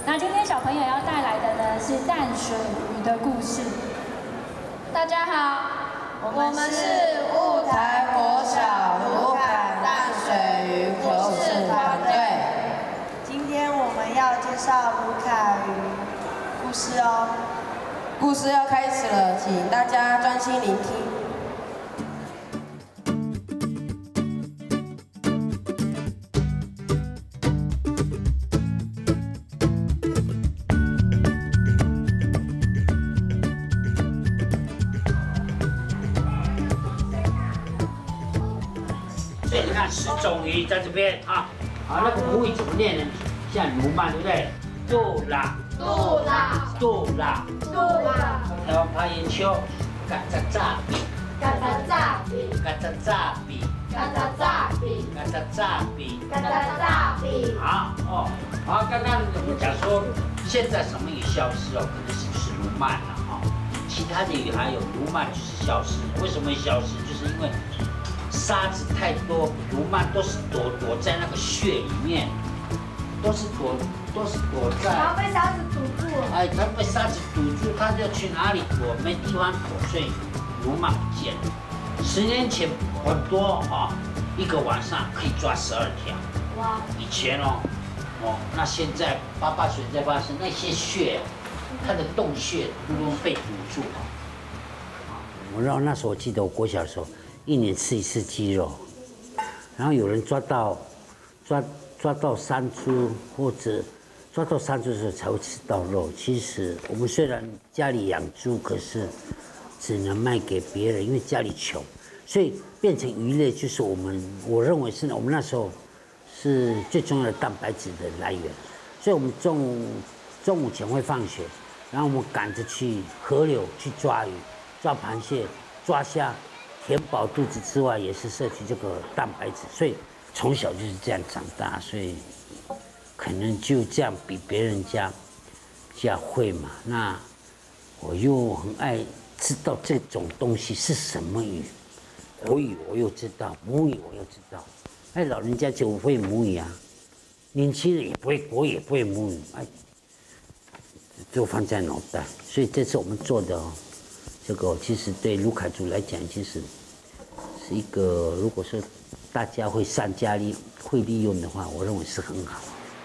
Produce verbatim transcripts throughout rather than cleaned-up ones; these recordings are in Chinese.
那今天小朋友要带来的呢是淡水鱼的故事。 大家好，我们是雾台国小卢凯淡水鱼故事团队。 今天我们要介绍卢凯鱼故事哦。 故事要开始了，请大家专心聆听。 所以你看，十种鱼在这边啊，啊，那个母语怎么念呢？像卢曼，对不对？杜拉， 杜拉， 杜拉， 杜拉， 台湾花言秋，嘎扎扎比， 嘎扎扎比， 嘎扎扎比， 嘎扎扎比， 嘎扎扎比， 嘎扎扎比。 好哦，好，刚刚我们讲说，现在什么鱼消失哦？可能是是卢曼了哈，其他的鱼还有卢曼就是消失，为什么会消失？就是因为 沙子太多，卢曼都是躲躲在那个穴里面，都是躲都是躲在， 然后被沙子堵住了。 哎，它被沙子堵住，它就去哪里躲？没地方躲，所以卢曼不见了。十年前很多啊，一个晚上可以抓十二条。哇！以前哦，哦，那现在八八水在发生那些穴，它的洞穴都被堵住了。我让那时候我记得我国小的时候。 一年吃一次鸡肉，然后有人抓到抓抓到山猪，或者抓到山猪的时候才会吃到肉。其实我们虽然家里养猪，可是只能卖给别人，因为家里穷，所以变成鱼类就是我们我认为是我们那时候是最重要的蛋白质的来源。所以我们中午中午前会放学，然后我们赶着去河流去抓鱼，抓螃蟹，抓虾。 填饱肚子之外，也是摄取这个蛋白质，所以从小就是这样长大，所以可能就这样比别人家家会嘛。那我又很爱知道这种东西是什么鱼，国语我又知道，母语我又知道。哎，老人家就会母语啊，年轻人也不会国语，也不会母语，哎，就放在脑袋。所以这次我们做的哦。 这个其实对卢凯族来讲，其实是一个，如果说大家会善加利会利用的话，我认为是很好。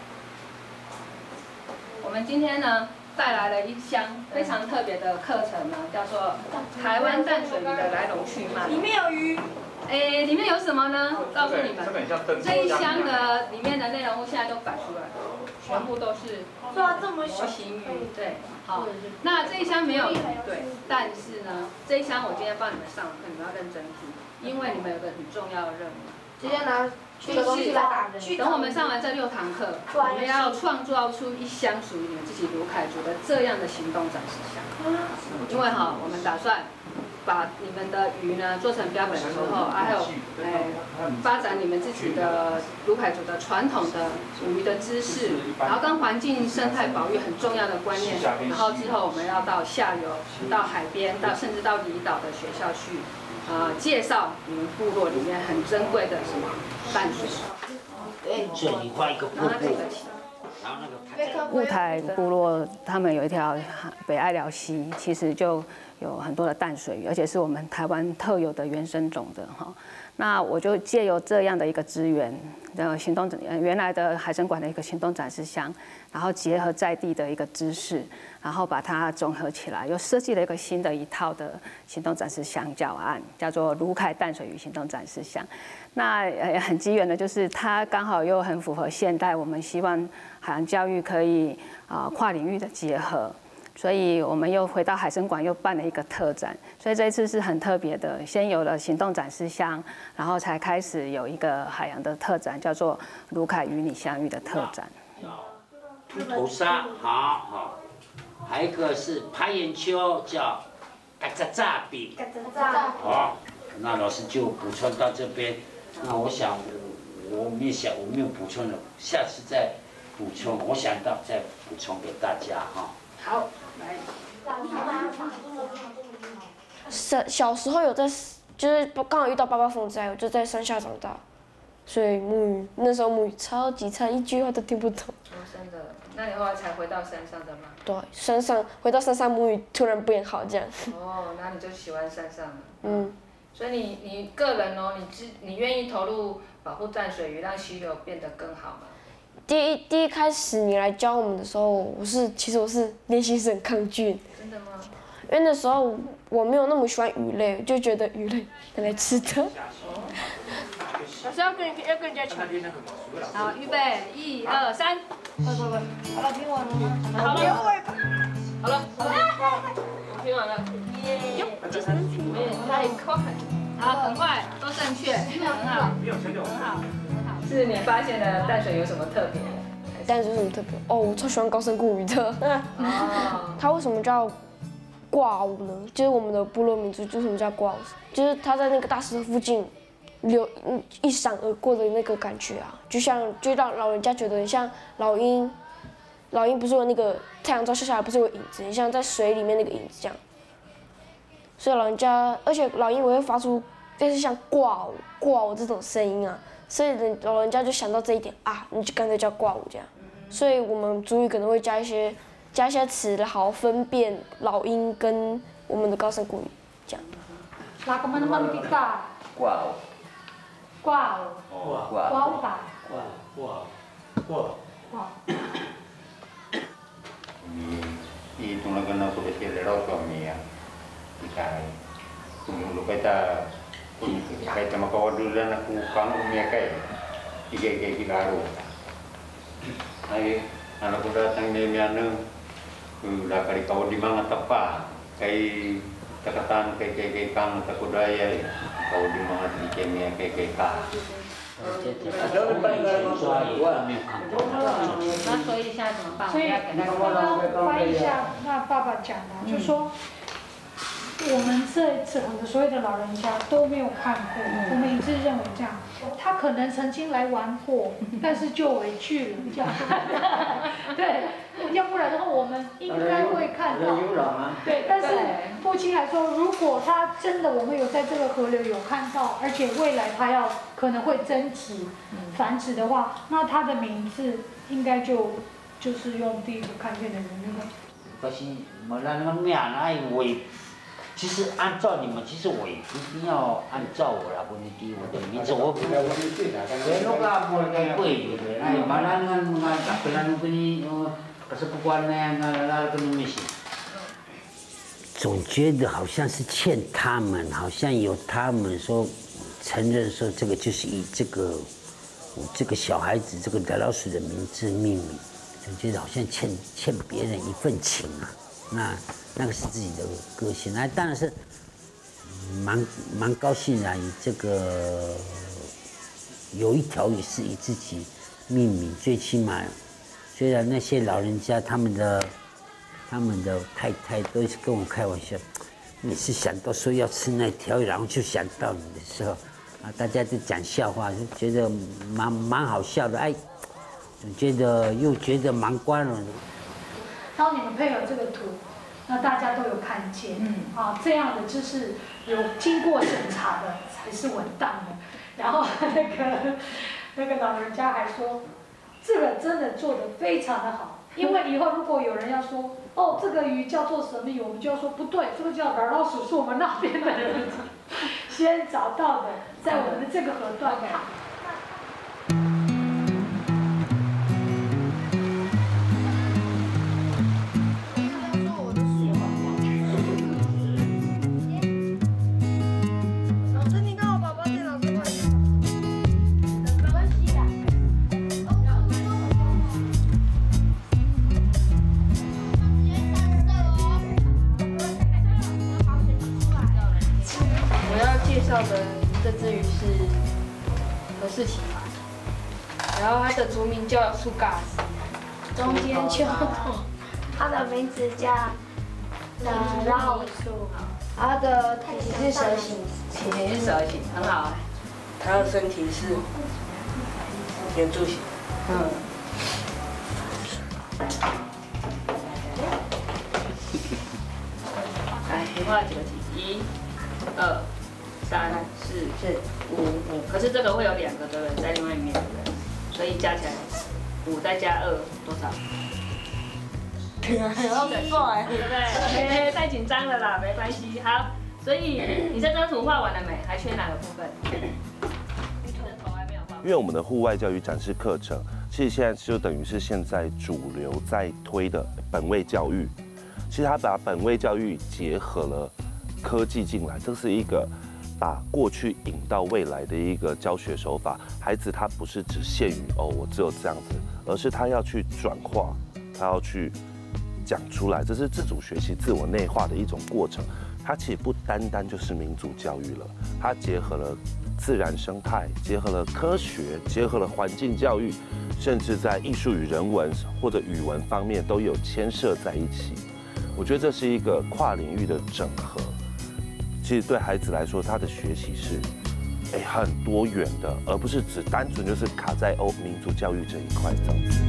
我们今天呢带来了一箱非常特别的课程呢，叫做台湾淡水鱼的来龙去脉。 里面有鱼， 哎，里面有什么呢？告诉你们，这一箱的里面的内容物现在都摆出来了，全部都是模型鱼，对。 好，那这一箱没有对，但是呢，这一箱我今天帮你们上课，你们要认真听，因为你们有个很重要的任务。 直接拿这个东西来打人。 等我们上完这六堂课，我们要创造出一箱属于你们自己卢凯族的这样的行动展示箱。因为哈，我们打算把你们的鱼呢做成标本之后，啊，还有哎发展你们自己的卢凯族的传统的捕鱼的知识，然后跟环境生态保育很重要的观念，然后之后我们要到下游、到海边、到甚至到离岛的学校去，啊、呃，介绍你们部落里面很珍贵的什么淡水。 这里画一个瀑布。 雾台部落他们有一条北爱寮溪，其实就有很多的淡水鱼，而且是我们台湾特有的原生种的哈。那我就借由这样的一个资源的行动原来的海参馆的一个行动展示箱，然后结合在地的一个知识，然后把它综合起来，又设计了一个新的一套的行动展示箱教案，叫做卢凯淡水鱼行动展示箱。那呃很机缘的就是它刚好又很符合现代，我们希望海洋教育可以啊、呃、跨领域的结合。 所以我们又回到海参馆，又办了一个特展。所以这一次是很特别的，先有了行动展示箱，然后才开始有一个海洋的特展，叫做“卢凯与你相遇”的特展。 秃头鲨，好好，还有一个是攀岩鳅，叫嘎扎扎比。 嘎扎扎。 好，那老师就补充到这边。那我想，我没想，我没有补充了，下次再补充。我想到再补充给大家哈。好。 小小时候有在，就是刚好遇到八八风灾，我就在山下长大，所以母语那时候母语超级差，一句话都听不懂。 真的。 那你后来才回到山上的吗？ 对，山上回到山上母语突然变好这样。 哦，那你就喜欢山上了。 嗯。 所以你你个人哦，你自你愿意投入保护淡水鱼，让溪流变得更好吗？ 第一第一开始你来教我们的时候，我是其实我是内心是很抗拒。 真的吗？ 因为那时候我没有那么喜欢鱼类，就觉得鱼类拿来吃的。 老师要跟要跟人家抢。好，预备，一二三。快快快！ 好了，拼完了吗？ 好了。好了，好了， 拼完了。 哟，太快。好，很快，都正确，很好，很好。 是你发现的淡水有什么特别？ 淡水有什么特别？哦，我超喜欢高山固鱼的。 哦。 它为什么叫挂舞呢？就是我们的部落民族，为什么叫挂舞？就是它在那个大石头附近流一闪而过的那个感觉啊，就像就让老人家觉得很像老鹰，老鹰不是有那个太阳照射下来不是有影子，很像在水里面那个影子这样。所以老人家，而且老鹰也会发出类似像挂舞挂舞这种声音啊，所以人老人家就想到这一点啊，你就干脆叫挂舞这样。所以我们族语可能会加一些加一些词，好分辨老鹰跟我们的高山固语这样。 哪个mana mana kita？ 挂舞。 挂舞。 挂挂舞吧。 挂挂挂。 挂。 Ini itu lagi nak sudah selera suami ya, ikai. Tunggu lupa kita, ikai sama kawan dulu dan aku kamu punya kai, tiga tiga kita aru. Hai, anak aku datang dari mana, udah kali kawan di mana tepat, kai takatan kai kai kai kang tak kudaya, kawan di mana di kemia kai kai kang. 那所以现在怎么办？所以刚刚翻译一下，那爸爸讲的，就说我们这整个所有的老人家都没有看过，我们一致认为这样，他可能曾经来玩过，但是就回去了，这样。对，要不然的话我们应该会看到。对，但是父亲来说，如果他真的我们有在这个河流有看到，而且未来他要可能会增殖、繁殖的话，那他的名字应该就就是用第一个看见的人那个。 可是没让那个命来为。 其实按照你们，其实我也不一定要按照我啦，不一定我的名字我不。别弄个莫该贵的，哎，马上那那大不然给你，可是不管那那那个东西。总觉得好像是欠他们，好像有他们说承认说这个就是以这个这个小孩子这个白老鼠的名字命名，总觉得好像欠欠别人一份情啊，那。 那个是自己的个性，那当然是蛮蛮高兴的。以这个有一条也是以自己命名，最起码虽然那些老人家他们的他们的太太都是跟我开玩笑，每次想到说要吃那条，然后就想到你的时候，啊，大家在讲笑话，就觉得蛮蛮好笑的，哎，总觉得又觉得蛮光荣的。 当你们配合这个图。 那大家都有看见，嗯，啊，这样的知有经过审查的才是稳当的。然后那个那个老人家还说，这个真的做得非常的好，因为以后如果有人要说，哦，这个鱼叫做什么鱼，我们就要说不对，这个叫蓝老鼠，是我们那边的人先找到的，在我们的这个河段看。 这只鱼是何氏奇马，然后它的族名叫苏嘎斯， 中间秋头， 它的名字叫呃老鼠，它的体型是蛇形， 体型是蛇形，很好。它的身体是圆柱形，嗯。来，你画几个题？一、二。 三四四五五，可是这个会有两个的人在另外一面，对不对？所以加起来五再加二多少？ 好帅， 对不对？太紧张了啦，没关系。好，所以你这张图画完了没？还缺哪个部分？ 因为我们的户外教育展示课程，其实现在就等于是现在主流在推的本位教育。其实他把本位教育结合了科技进来，这是一个把过去引到未来的一个教学手法。孩子他不是只限于哦，我只有这样子，而是他要去转化，他要去讲出来，这是自主学习、自我内化的一种过程。它其实不单单就是民族教育了，它结合了自然生态，结合了科学，结合了环境教育，甚至在艺术与人文或者语文方面都有牵涉在一起。我觉得这是一个跨领域的整合。其实对孩子来说，他的学习是哎很多元的，而不是只单纯就是卡在哦民族教育这一块这样子。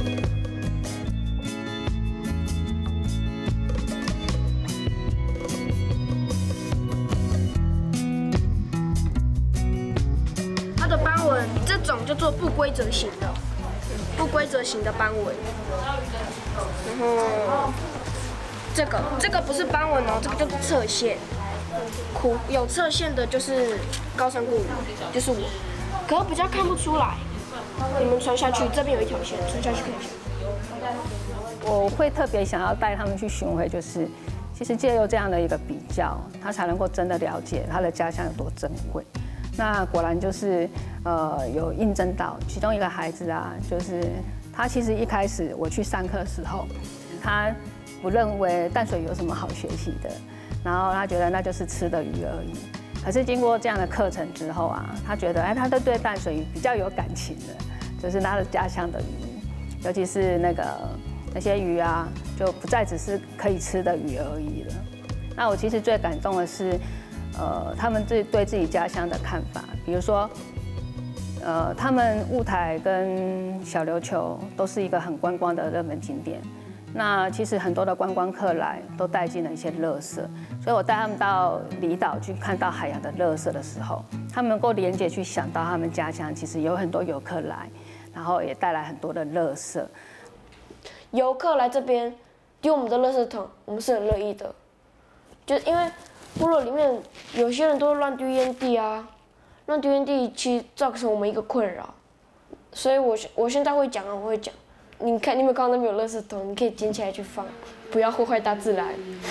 这种叫做不规则型的，不规则型的斑纹。然后这个这个不是斑纹哦，这个叫做侧线。苦有侧线的就是高山固语，就是我，可是比较看不出来。你们传下去，这边有一条线，传下去看一下。 我会特别想要带他们去巡回，就是其实借由这样的一个比较，他才能够真的了解他的家乡有多珍贵。那果然就是，呃，有印证到其中一个孩子啊，就是他其实一开始我去上课的时候，他不认为淡水有什么好学习的，然后他觉得那就是吃的鱼而已。可是经过这样的课程之后啊，他觉得哎，他都对淡水鱼比较有感情的，就是他的家乡的鱼，尤其是那个那些鱼啊，就不再只是可以吃的鱼而已了。那我其实最感动的是。呃，他们自对自己家乡的看法，比如说，呃，他们雾台跟小琉球都是一个很观光的热门景点。那其实很多的观光客来都带进了一些垃圾，所以我带他们到离岛去看到海洋的垃圾的时候，他们能够连结去想到他们家乡其实有很多游客来，然后也带来很多的垃圾。 游客来这边丢我们的垃圾桶，我们是很乐意的，就因为。部落里面有些人都乱丢烟蒂啊，乱丢烟蒂其实造成我们一个困扰，所以我我现在会讲啊，我会讲，你看你有没有看到那边有垃圾桶，你可以捡起来去放，不要祸害大自然。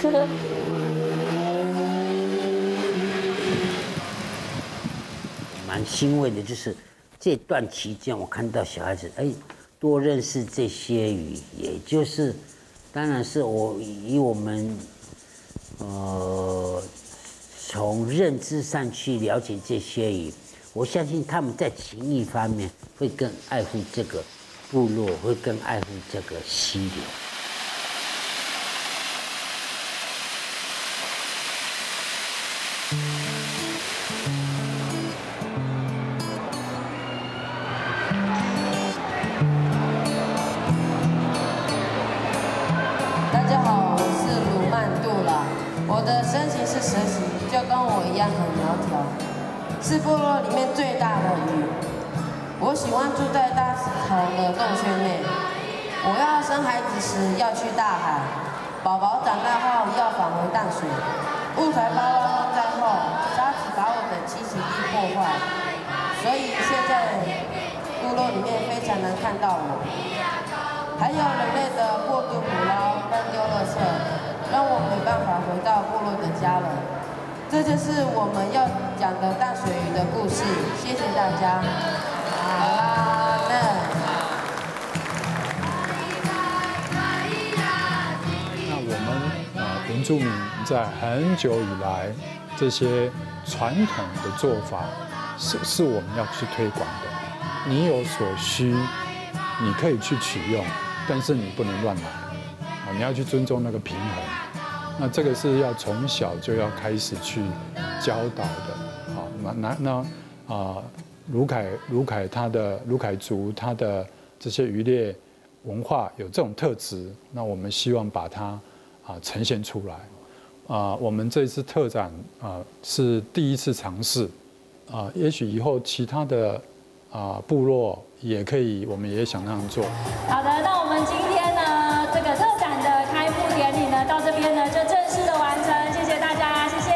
蛮欣慰的，就是这段期间我看到小孩子哎多认识这些鱼，也就是当然是我以我们。呃，从认知上去了解这些鱼，我相信他们在情谊方面会更爱护这个部落，会更爱护这个溪流。 大家好，我是鲁曼杜拉。我的身形是蛇形，就跟我一样很苗条，是部落里面最大的鱼。我喜欢住在大石头的洞穴内。我要生孩子时要去大海，宝宝长大后要返回淡水。雾台八万风灾后，沙子把我的栖息地破坏，所以现在部落里面非常难看到我。还有人类的过度捕捞、乱丢垃圾。让我没办法回到部落的家了，这就是我们要讲的淡水鱼的故事。谢谢大家。阿门。 那我们啊原住民在很久以来，这些传统的做法是是我们要去推广的。你有所需，你可以去取用，但是你不能乱来。你要去尊重那个平衡，那这个是要从小就要开始去教导的。好，那那那啊，卢凯卢凯他的卢凯族他的这些渔猎文化有这种特质，那我们希望把它啊呈现出来。啊，我们这次特展啊是第一次尝试，啊，也许以后其他的啊部落也可以，我们也想那样做。 好的，那我们今天呢这个特展的开幕典礼呢，到这边呢就正式的完成，谢谢大家，谢谢。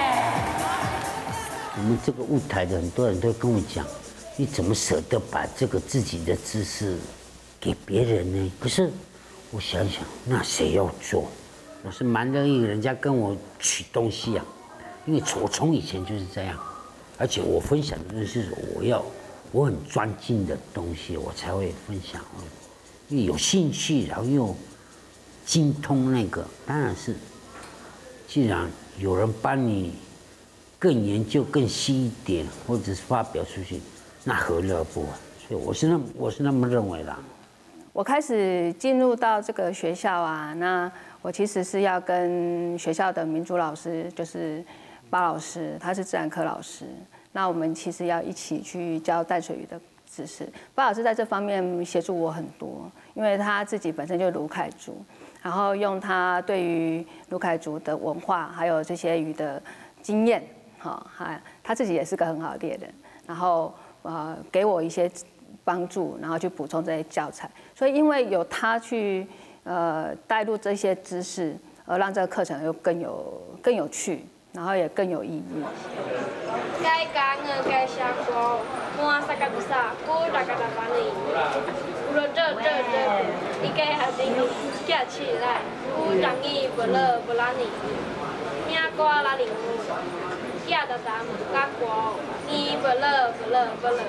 我们这个舞台的很多人都跟我讲，你怎么舍得把这个自己的知识给别人呢？可是我想想，那谁要做？我是蛮乐意人家跟我取东西啊，因为我从以前就是这样，而且我分享的东西是我要我很专精的东西，我才会分享。因为有兴趣，然后又精通那个，当然是，既然有人帮你更研究更细一点，或者是发表出去，那何乐而不为？所以我是那我是那么认为的。 我开始进入到这个学校啊，那我其实是要跟学校的民主老师，就是巴老师，他是自然科老师，那我们其实要一起去教淡水鱼的知识。巴老师在这方面协助我很多，因为他自己本身就是鲁凯族，然后用他对于鲁凯族的文化还有这些鱼的经验，哈，还他自己也是个很好的猎人，然后呃给我一些帮助，然后去补充这些教材。所以因为有他去呃带入这些知识，而让这个课程又更有更有趣，然后也更有意义。 该干的该下锅，mua sa ka bisa, ku da ka da pani. Ulo je je je, ikai hati ni, kia chi lai, ku jangi bela belani. Nia kwa la ling mu, kia da dam ka kwa, ni bela bela bela.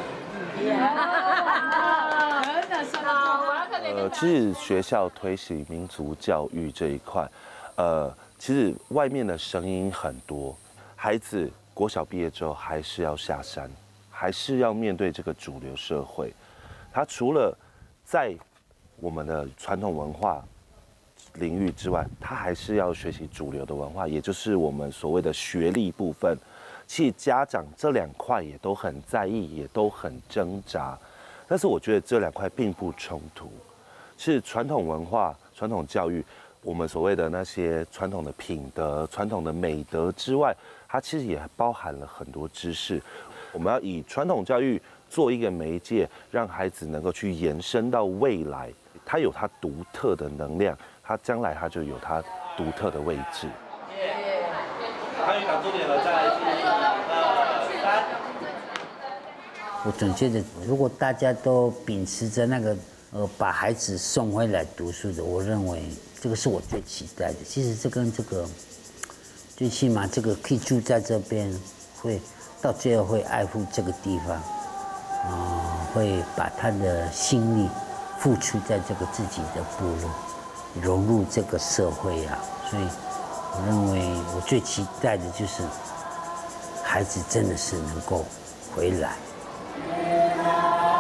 呃，其实学校推行民族教育这一块，呃，其实外面的声音很多，孩子国小毕业之后还是要下山，还是要面对这个主流社会。他除了在我们的传统文化领域之外，他还是要学习主流的文化，也就是我们所谓的学历部分。其实家长这两块也都很在意，也都很挣扎，但是我觉得这两块并不冲突。是传统文化、传统教育，我们所谓的那些传统的品德、传统的美德之外，它其实也包含了很多知识。我们要以传统教育做一个媒介，让孩子能够去延伸到未来，它有它独特的能量，它将来它就有它独特的位置。 参与挡住点了，再来一二三。 我总觉得，如果大家都秉持着那个呃把孩子送回来读书的，我认为这个是我最期待的。其实这跟这个，最起码这个可以住在这边，会到最后会爱护这个地方，啊、呃，会把他的心力付出在这个自己的部落，融入这个社会啊，所以。我认为我最期待的就是孩子真的是能够回来。